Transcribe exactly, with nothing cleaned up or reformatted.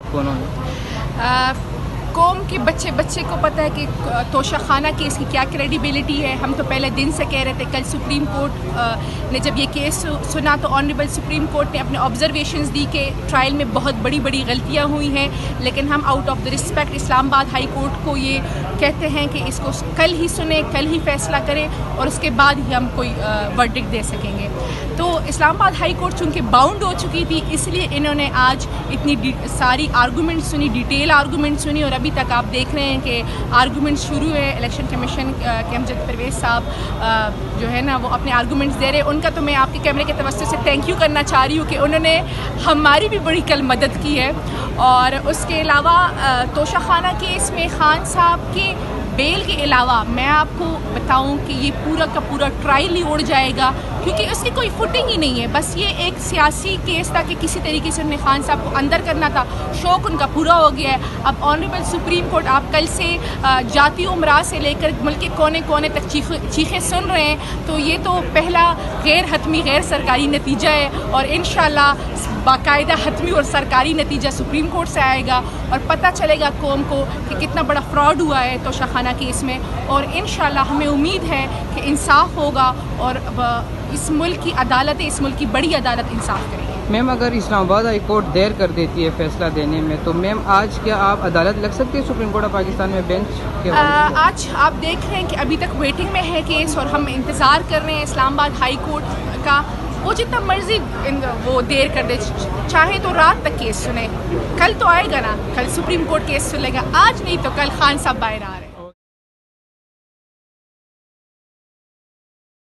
को उन्होंने? कौम के बच्चे बच्चे को पता है कि तोशाखाना केस की क्या क्रेडिबिलिटी है। हम तो पहले दिन से कह रहे थे। कल सुप्रीम कोर्ट ने जब ये केस सुना तो ऑनरेबल सुप्रीम कोर्ट ने अपने ऑब्जर्वेशंस दी कि ट्रायल में बहुत बड़ी बड़ी गलतियां हुई हैं, लेकिन हम out of the respect Islamabad high court को ये कहते हैं कि इसको कल ही सुने, कल ही फैसला करें और उसके बाद ही हम कोई वर्डिक्ट दे सकेंगे। तो इस्लामाबाद हाई कोर्ट चूँकि बाउंड हो चुकी थी, इसलिए इन्होंने आज इतनी सारी आर्गूमेंट सुनी, डिटेल आर्गूमेंट सुनी, और अभी तक आप देख रहे हैं कि आर्गूमेंट्स शुरू है। इलेक्शन कमीशन के अमजद परवेज़ साहब जो है ना वो अपने आर्गूमेंट्स दे रहे हैं। उनका तो मैं आपके कैमरे के तवज्जो से थैंक यू करना चाह रही हूँ कि उन्होंने हमारी भी बड़ी कल मदद की है। और उसके अलावा तोशाखाना केस में खान साहब के बेल के अलावा मैं आपको बताऊं कि ये पूरा का पूरा ट्रायल ही उड़ जाएगा, क्योंकि उसकी कोई फुटिंग ही नहीं है। बस ये एक सियासी केस था कि किसी तरीके से उन्हें खान साहब को अंदर करना था। शौक उनका पूरा हो गया है। अब ऑनरेबल सुप्रीम कोर्ट आप कल से जाती उमरा से लेकर मुल्क के कोने कोने तक चीख चीखें सुन रहे हैं, तो ये तो पहला गैर हतमी गैर सरकारी नतीजा है, और इंशाल्लाह बाकायदा हतमी और सरकारी नतीजा सुप्रीम कोर्ट से आएगा और पता चलेगा कौम को कि कितना बड़ा फ्रॉड हुआ है तोशाखाना केस में। और इंशाल्लाह हमें उम्मीद है कि इंसाफ होगा और इस मुल्क की अदालत, इस मुल्क की बड़ी अदालत इंसाफ करेगी। मैम, अगर इस्लामाबाद हाई कोर्ट देर कर देती है फैसला देने में, तो मैम आज क्या आप अदालत लग सकती है सुप्रीम कोर्ट ऑफ पाकिस्तान में बेंच के? आ, आज आप देख रहे हैं कि अभी तक वेटिंग में है केस, और हम इंतज़ार कर रहे हैं इस्लामाबाद हाई कोर्ट का। वो जितना मर्जी वो देर कर दे, चाहे तो रात तक केस सुने। कल तो आएगा ना, कल सुप्रीम कोर्ट केस सुनेगा, आज नहीं तो कल खान साहब बाहर आ रहे हैं।